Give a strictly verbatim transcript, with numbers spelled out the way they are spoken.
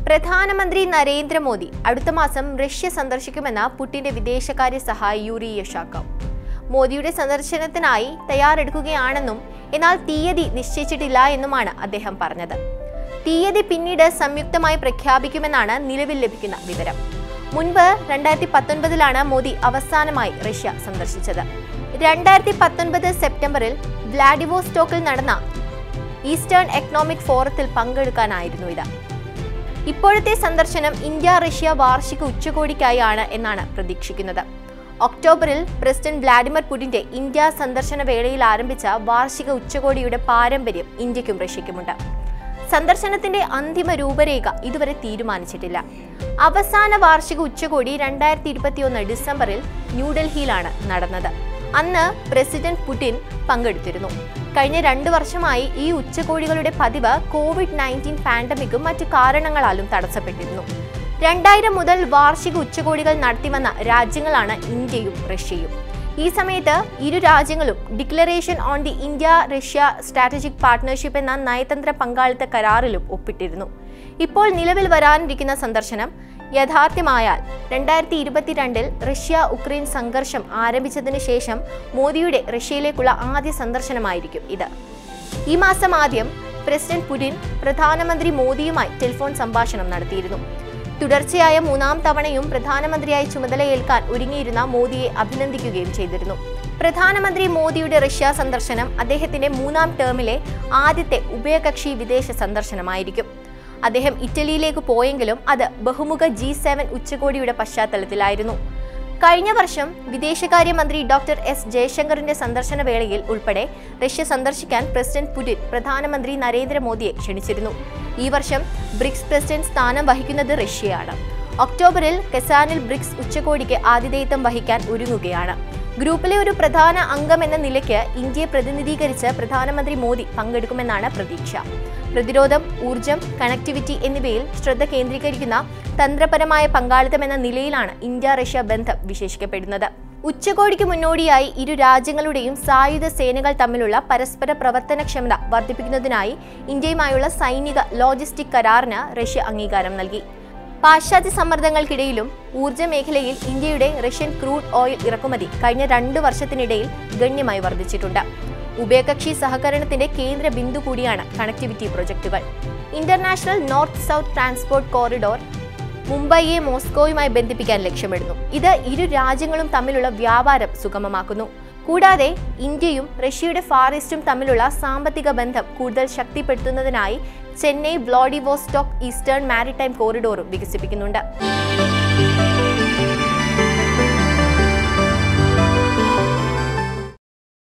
പ്രധാനമന്ത്രി നരേന്ദ്രമോദി അടുത്ത മാസം റഷ്യ സന്ദർശിക്കുമെന്ന് പുടിന്റെ വിദേശകാര്യ സഹായി യൂറി യുഷാക്കോവ്. മോദിയുടെ സന്ദർശനത്തിനായി തയ്യാറെടുക്കുകയാണെന്നും എന്നാൽ തീയതി നിശ്ചയിച്ചിട്ടില്ല എന്നുമാണ് അദ്ദേഹം പറഞ്ഞത്. തീയതി പിന്നീട് സംയുക്തമായി പ്രഖ്യാപിക്കുമെന്നാണ് നിലവിൽ ലഭിക്കുന്ന വിവരം. മുൻപ് രണ്ടായിരത്തി പത്തൊൻപതിലാണ് മോദി അവസാനമായി റഷ്യ സന്ദർശിച്ചത്. രണ്ടായിരത്തി പത്തൊൻപത് സെപ്റ്റംബറിൽ വ്ലാഡിവോസ്റ്റോക്കിൽ നടന്ന ഈസ്റ്റേൺ എക്കണോമിക് ഫോറത്തിൽ പങ്കെടുക്കാനായിരുന്നു ഇത്. ഇപ്പോഴത്തെ സന്ദർശനം ഇന്ത്യ റഷ്യ വാർഷിക ഉച്ചകോടിക്കായാണ് എന്നാണ് പ്രതീക്ഷിക്കുന്നത്. ഒക്ടോബറിൽ പ്രസിഡന്റ് വ്ളാഡിമിർ പുടിന്റെ ഇന്ത്യ സന്ദർശന വേളയിൽ ആരംഭിച്ച വാർഷിക ഉച്ചകോടിയുടെ പാരമ്പര്യം ഇന്ത്യക്കും റഷ്യക്കുമുണ്ട്. സന്ദർശനത്തിന്റെ അന്തിമ രൂപരേഖ ഇതുവരെ തീരുമാനിച്ചിട്ടില്ല. അവസാന വാർഷിക ഉച്ചകോടി രണ്ടായിരത്തി ഇരുപത്തിയൊന്ന് ഡിസംബറിൽ ന്യൂഡൽഹിയിലാണ് നടന്നത്. അന്ന് പ്രസിഡന്റ് പുടിൻ പങ്കെടുത്തിരുന്നു. കഴിഞ്ഞ രണ്ടു വർഷമായി ഈ ഉച്ചകോടികളുടെ പതിവ് കോവിഡ് നയൻറ്റീൻ പാൻഡമിക്കും മറ്റു കാരണങ്ങളാലും തടസ്സപ്പെട്ടിരുന്നു. രണ്ടായിരം മുതൽ വാർഷിക ഉച്ചകോടികൾ നടത്തിവന്ന രാജ്യങ്ങളാണ് ഇന്ത്യയും റഷ്യയും. ഈ സമയത്ത് ഇരു രാജ്യങ്ങളും declaration on the India Russia strategic partnership എന്ന നയതന്ത്ര പങ്കാളിത്ത കരാറിലും ഒപ്പിട്ടിരുന്നു. ഇപ്പോൾ നിലവിൽ വരാനിരിക്കുന്ന സന്ദർശനം യാഥാർത്ഥ്യമായാൽ രണ്ടായിരത്തി ഇരുപത്തിരണ്ടിൽ റഷ്യ ഉക്രൈൻ സംഘർഷം ആരംഭിച്ചതിന് ശേഷം മോദിയുടെ റഷ്യയിലേക്കുള്ള ആദ്യ സന്ദർശനമായിരിക്കും ഇത്. ഈ മാസം ആദ്യം പ്രസിഡന്റ് പുടിൻ പ്രധാനമന്ത്രി മോദിയുമായി ടെലിഫോൺ സംഭാഷണം നടത്തിയിരുന്നു. തുടർച്ചയായ മൂന്നാം തവണയും പ്രധാനമന്ത്രിയായി ചുമതലയേൽക്കാൻ ഒരുങ്ങിയിരുന്ന മോദിയെ അഭിനന്ദിക്കുകയും ചെയ്തിരുന്നു. പ്രധാനമന്ത്രി മോദിയുടെ റഷ്യ സന്ദർശനം അദ്ദേഹത്തിന്റെ മൂന്നാം ടേമിലെ ആദ്യത്തെ ഉഭയകക്ഷി വിദേശ സന്ദർശനമായിരിക്കും. അദ്ദേഹം ഇറ്റലിയിലേക്ക് പോയെങ്കിലും അത് ബഹുമുഖ ജി സെവൻ ഉച്ചകോടിയുടെ പശ്ചാത്തലത്തിലായിരുന്നു. കഴിഞ്ഞ വർഷം വിദേശകാര്യമന്ത്രി ഡോക്ടർ എസ് ജയശങ്കറിന്റെ സന്ദർശന വേളയിൽ ഉൾപ്പെടെ റഷ്യ സന്ദർശിക്കാൻ പ്രസിഡന്റ് പുടിൻ പ്രധാനമന്ത്രി നരേന്ദ്രമോദിയെ ക്ഷണിച്ചിരുന്നു. ഈ വർഷം ബ്രിക്സ് പ്രസിഡന്റ് സ്ഥാനം വഹിക്കുന്നത് റഷ്യയാണ്. ഒക്ടോബറിൽ കസാനിൽ ബ്രിക്സ് ഉച്ചകോടിക്ക് ആതിഥേയത്വം വഹിക്കാൻ ഒരുങ്ങുകയാണ്. ഗ്രൂപ്പിലെ ഒരു പ്രധാന അംഗം എന്ന നിലയ്ക്ക് ഇന്ത്യയെ പ്രതിനിധീകരിച്ച് പ്രധാനമന്ത്രി മോദി പങ്കെടുക്കുമെന്നാണ് പ്രതീക്ഷ. പ്രതിരോധം, ഊർജം, കണക്ടിവിറ്റി എന്നിവയിൽ ശ്രദ്ധ കേന്ദ്രീകരിക്കുന്ന തന്ത്രപരമായ പങ്കാളിത്തം എന്ന നിലയിലാണ് ഇന്ത്യ റഷ്യ ബന്ധം വിശേഷിക്കപ്പെടുന്നത്. ഉച്ചകോടിക്ക് മുന്നോടിയായി ഇരു രാജ്യങ്ങളുടെയും സായുധ സേനകൾ തമ്മിലുള്ള പരസ്പര പ്രവർത്തനക്ഷമത വർദ്ധിപ്പിക്കുന്നതിനായി ഇന്ത്യയുമായുള്ള സൈനിക ലോജിസ്റ്റിക് കരാറിന് റഷ്യ അംഗീകാരം നൽകി. പാശ്ചാത്യ സമ്മർദ്ദങ്ങൾക്കിടയിലും ഊർജ്ജ മേഖലയിൽ ഇന്ത്യയുടെ റഷ്യൻ ക്രൂഡ് ഓയിൽ ഇറക്കുമതി കഴിഞ്ഞ രണ്ടു വർഷത്തിനിടയിൽ ഗണ്യമായി വർദ്ധിച്ചിട്ടുണ്ട്. ഉഭയകക്ഷി സഹകരണത്തിന്റെ കേന്ദ്ര ബിന്ദു കൂടിയാണ് കണക്ടിവിറ്റി പ്രൊജക്ടുകൾ. International north south transport corridor മുംബൈയെ മോസ്കോയുമായി ബന്ധിപ്പിക്കാൻ ലക്ഷ്യമിടുന്നു. ഇത് ഇരു രാജ്യങ്ങളും തമ്മിലുള്ള വ്യാപാരം സുഗമമാക്കുന്നു. കൂടാതെ ഇന്ത്യയും റഷ്യയുടെ ഫാർ ഈസ്റ്റും തമ്മിലുള്ള സാമ്പത്തിക ബന്ധം കൂടുതൽ ശക്തിപ്പെടുത്തുന്നതിനായി ചെന്നൈ വ്ളാഡിവോസ്റ്റോക്ക് ഈസ്റ്റേൺ മാരിടൈം കോറിഡോറും വികസിപ്പിക്കുന്നുണ്ട്.